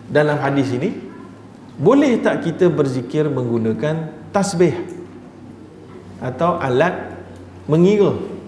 dalam hadis ini, boleh tak kita berzikir menggunakan tasbih atau alat mengira?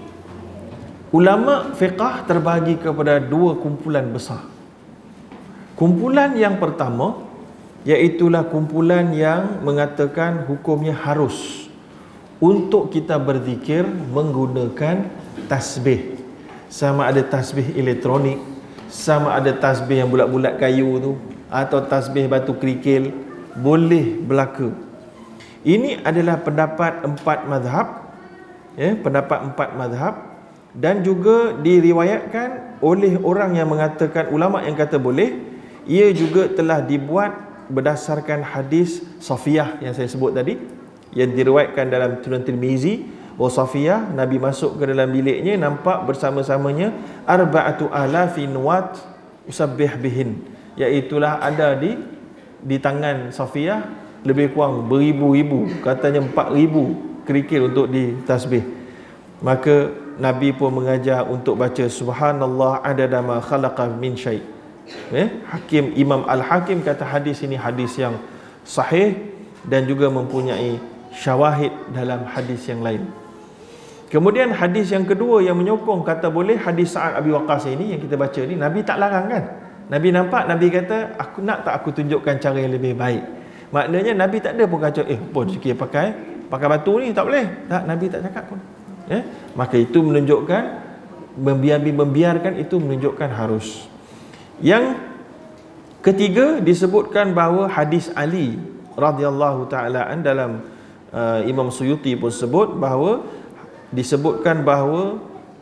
Ulama fiqh terbahagi kepada dua kumpulan besar. Kumpulan yang pertama, iaitulah kumpulan yang mengatakan hukumnya harus untuk kita berzikir menggunakan tasbih. Sama ada tasbih elektronik, sama ada tasbih yang bulat-bulat kayu tu, atau tasbih batu kerikil, boleh berlaku. Ini adalah pendapat empat mazhab, pendapat empat mazhab, dan juga diriwayatkan oleh orang yang mengatakan, ulama yang kata boleh. Ia juga telah dibuat berdasarkan hadis Safiyah yang saya sebut tadi, yang diriwayatkan dalam Sunan Tirmizi. Safiyah, Nabi masuk ke dalam biliknya, nampak bersama-samanya arba'atu alafin wat usabbih bihin, iaitulah ada di tangan Safiyah lebih kurang beribu-ribu, katanya 4,000 kerikil untuk ditasbih. Maka Nabi pun mengajar untuk baca subhanallah adada ma khalaqa min syai'. Imam Al-Hakim kata hadis ini hadis yang sahih dan juga mempunyai syawahid dalam hadis yang lain. Kemudian hadis yang kedua yang menyokong kata boleh, hadis Sa'ad Abi Waqqas ini yang kita baca ni, Nabi tak larang kan? Nabi nampak, Nabi kata, aku nak tak aku tunjukkan cara yang lebih baik. Maknanya Nabi tak ada pun kata, pun sikit pakai batu ni tak boleh. Tak, Nabi tak cakap pun. Maka itu menunjukkan membiarkan itu menunjukkan harus. Yang ketiga disebutkan bahawa hadis Ali radhiyallahu taala an dalam Imam Suyuti pun sebut bahawa disebutkan bahawa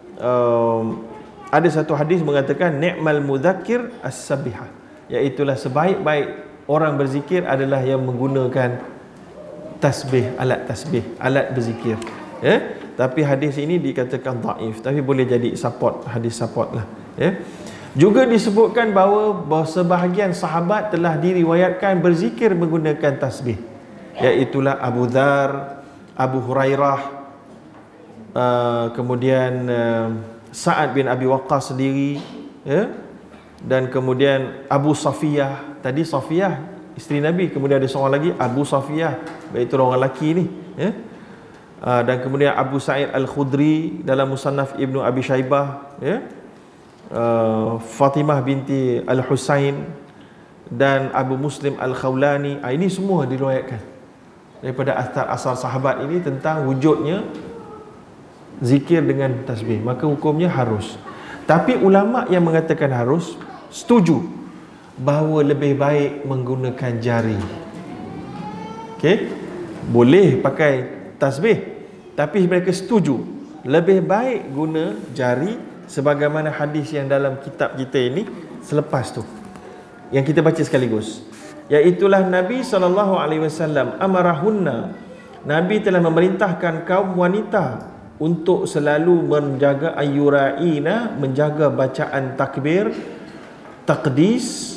ada satu hadis mengatakan ni'mal mudzakkir as-sabihah, iaitulah sebaik-baik orang berzikir adalah yang menggunakan tasbih, alat berzikir. Tapi hadis ini dikatakan dhaif, tapi boleh jadi hadis support lah. Juga disebutkan bahawa sebahagian sahabat telah diriwayatkan berzikir menggunakan tasbih, iaitulah Abu Dzar, Abu Hurairah, kemudian Sa'ad bin Abi Waqqas sendiri, dan kemudian Abu Safiyah. Tadi Safiyah isteri Nabi, kemudian ada seorang lagi Abu Safiyah, iaitu orang lelaki ni, dan kemudian Abu Sa'id Al-Khudri dalam Musannaf Ibnu Abi Syaibah, Fatimah binti Al-Husain dan Abu Muslim Al-Khawlani. Ini semua diriwayatkan daripada asar sahabat ini tentang wujudnya zikir dengan tasbih, maka hukumnya harus. Tapi ulama yang mengatakan harus setuju bahawa lebih baik menggunakan jari. Boleh pakai tasbih, tapi mereka setuju lebih baik guna jari, sebagaimana hadis yang dalam kitab kita ini selepas tu yang kita baca sekaligus, iaitulah Nabi SAW amarahunna, Nabi telah memerintahkan kaum wanita untuk selalu menjaga ayyura'ina, menjaga bacaan takbir, taqdis,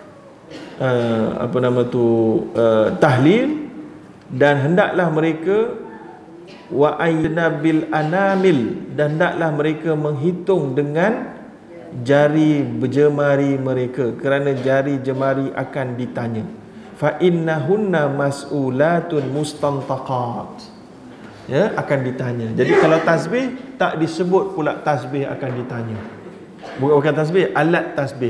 tahlil, dan hendaklah mereka wa ayyna bil anamil, dan hendaklah mereka menghitung dengan jari jemari mereka, kerana jari jemari akan ditanya. Fa innahunna mas'ulatun mustantaqat, akan ditanya. Jadi kalau tasbih tak disebut pula tasbih akan ditanya. Bukan tasbih, alat tasbih.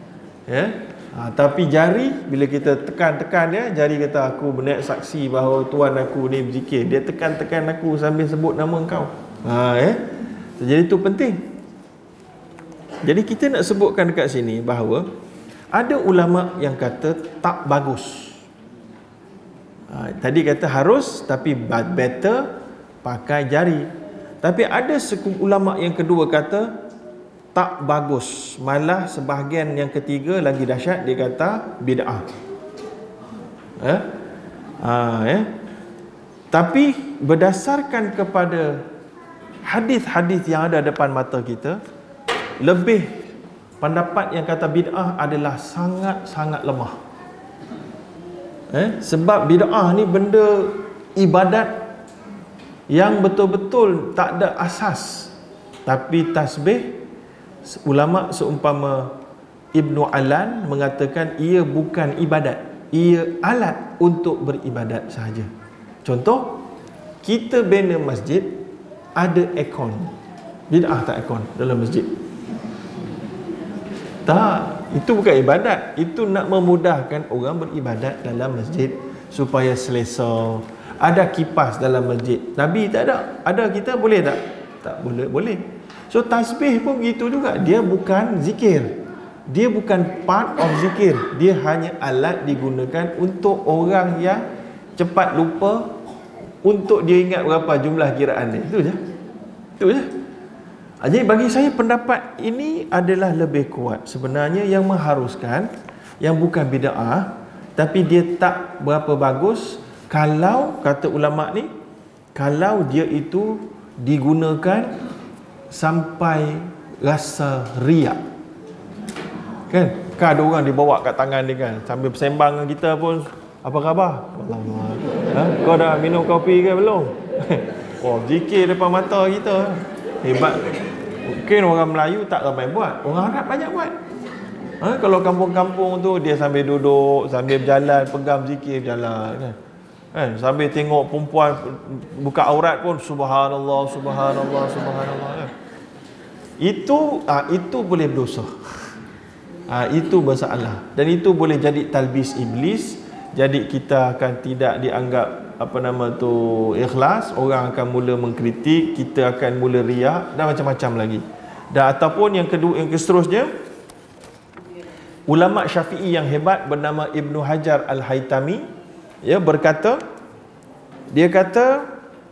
Tapi jari, bila kita tekan-tekan dia, jari kata aku berniat saksi bahawa tuan aku ni berzikir, dia tekan-tekan aku sambil sebut nama engkau. Jadi itu penting. Jadi kita nak sebutkan dekat sini bahawa ada ulama yang kata tak bagus. Tadi kata harus, tapi better pakai jari. Tapi ada ulama yang kedua kata tak bagus, malah sebahagian yang ketiga lagi dahsyat, dia kata bid'ah. Tapi berdasarkan kepada hadis-hadis yang ada depan mata kita, lebih pendapat yang kata bid'ah adalah sangat-sangat lemah. Sebab bid'ah ni benda ibadat yang betul-betul tak ada asas. Tapi tasbih, ulama seumpama Ibnu Alan mengatakan ia bukan ibadat, ia alat untuk beribadat sahaja. Contoh, kita bina masjid, ada aircon. Bid'ah tak aircon dalam masjid? Tak, itu bukan ibadat. Itu nak memudahkan orang beribadat dalam masjid supaya selesa. Ada kipas dalam masjid. Nabi tak ada. Ada kita boleh tak? Tak boleh, boleh. So tasbih pun begitu juga. Dia bukan zikir. Dia bukan part of zikir. Dia hanya alat digunakan untuk orang yang cepat lupa, untuk dia ingat berapa jumlah kiraan dia. Itu je. Itu je. Jadi bagi saya pendapat ini adalah lebih kuat. Sebenarnya yang mengharuskan, yang bukan bid'ah, tapi dia tak berapa bagus kalau, kata ulama ni, kalau dia itu digunakan sampai rasa riak. Kan ada orang dibawa kat tangan dia kan, sambil bersembang dengan kita pun, apa khabar? Kau dah minum kopi ke belum? Oh, zikir depan mata kita. Hebat. Mungkin orang Melayu tak ramai buat, orang Arab banyak buat. Kalau kampung-kampung tu dia sambil duduk, sambil berjalan, pegang zikir berjalan kan. Sambil tengok perempuan buka aurat pun subhanallah, subhanallah, subhanallah kan. Itu boleh berdosa. Itu bersalah, dan itu boleh jadi talbis iblis. Jadi kita akan tidak dianggap ikhlas, orang akan mula mengkritik, kita akan mula riak dan macam-macam lagi. Dan ataupun yang kedua, yang seterusnya, ulama Syafi'i yang hebat bernama Ibnu Hajar Al-Haytami, ya, berkata, dia kata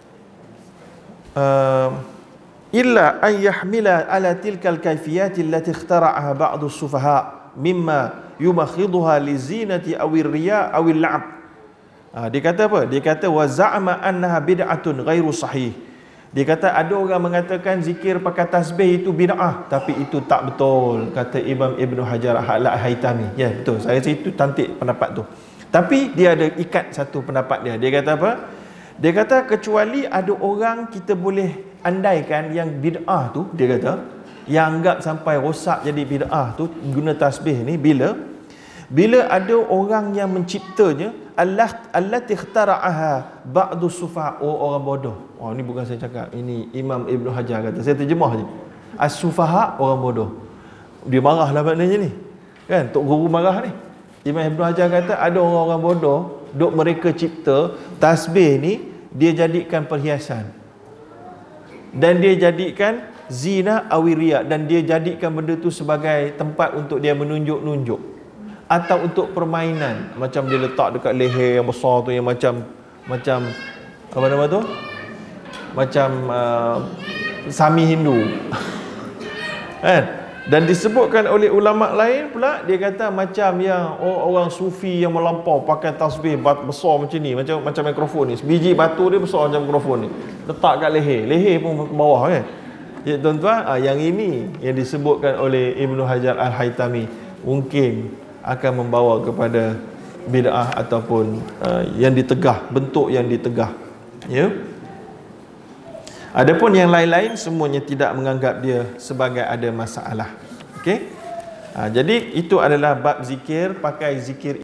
illa an yahmila ala tilkal kayfiyati allati ikhtara'aha ba'du as-sufaha mimma yumakhiduha li zinati awir riya awil la'ab. Dia kata apa? Dia kata wa za'ama annaha bid'atun ghairu sahih. Dia kata ada orang mengatakan zikir pakai tasbih itu bid'ah, tapi itu tak betul, kata Imam Ibnu Hajar Al-Haytami. Ya, betul. Saya rasa itu cantik pendapat tu. Tapi dia ada ikat satu pendapat dia. Dia kata apa? Dia kata kecuali ada orang kita boleh andaikan yang bid'ah tu, dia kata, yang anggap sampai rosak jadi bid'ah tu guna tasbih ni, bila ada orang yang menciptanya, allati ikhtara'aha ba'du sufaha, orang bodoh. Oh, ni bukan saya cakap, ini Imam Ibnu Hajar kata, saya terjemah je. As-sufaha, orang bodoh. Dia marahlah maknanya ni. Kan, Tok Guru marah ni. Imam Ibnu Hajar kata ada orang-orang bodoh, duk mereka cipta tasbih ni, dia jadikan perhiasan. Dan dia jadikan zina awiriya, dan dia jadikan benda tu sebagai tempat untuk dia menunjuk-nunjuk. Atau untuk permainan, macam dia letak dekat leher yang besar tu, yang macam apa nama tu, macam Sami Hindu kan. Dan disebutkan oleh ulama lain pula, dia kata macam yang orang sufi yang melampau pakai tasbih besar macam ni, macam mikrofon ni, biji batu dia besar macam mikrofon ni, letak kat leher pun ke bawah kan. Ya tuan-tuan, yang ini yang disebutkan oleh Ibnu Hajar Al-Haytami mungkin akan membawa kepada bid'ah ataupun yang ditegah, bentuk yang ditegah, ya. Adapun yang lain-lain semuanya tidak menganggap dia sebagai ada masalah. Okey. Jadi itu adalah bab zikir, pakai zikir